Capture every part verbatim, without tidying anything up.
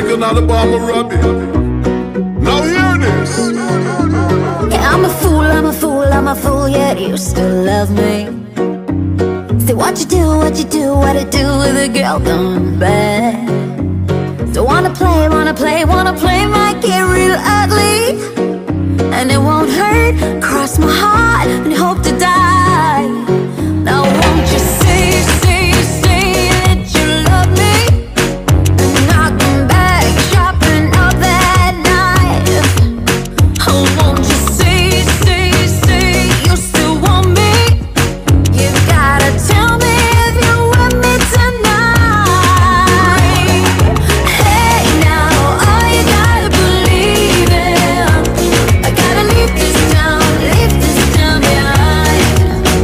like another bomb of rubbish. Now hear this. Yeah, I'm a fool, I'm a fool, I'm a fool, yet you still love me. Say what you do, what you do, what I do with a girl gone bad. So wanna play, wanna play, wanna play, might get real ugly. And it won't hurt, cross my heart and hope to die. Now won't you say, say, say that you love me, and I'll come back shopping up that night. Oh, won't you say, say, say you still want me? You gotta tell me if you're with me tonight. Hey now, all you gotta believe in, I gotta leave this town, leave this town behind.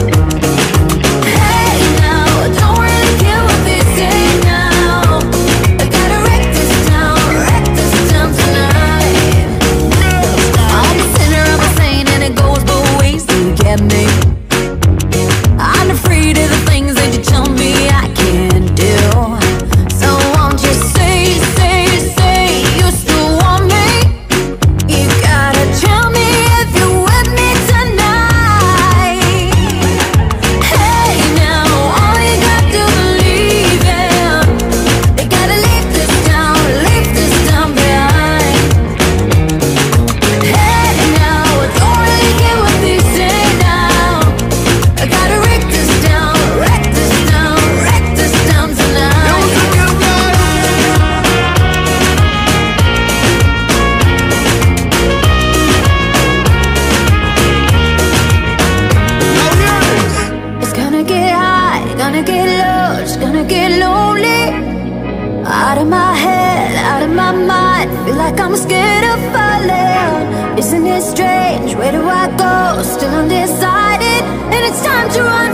Hey now, don't really care what they say now, I gotta wreck this town, wreck this town tonight. I'm a sinner, I'm a saint, and it goes both ways, you get me. I'm afraid of the things that you tell me I can't do. So won't you say, say, say you still want me? You gotta tell me if you're with me tonight. Hey now, all you got to believe in, they gotta leave this town, leave this town behind. Hey now, don't really care what they say now, I gotta wreck this town, wreck this town, wreck this town tonight. It's gonna get high, gonna get low, it's gonna get lonely. Out of my head, out of my mind, feel like I'm scared of falling. Isn't it strange, where do I go? Still undecided, and it's time to run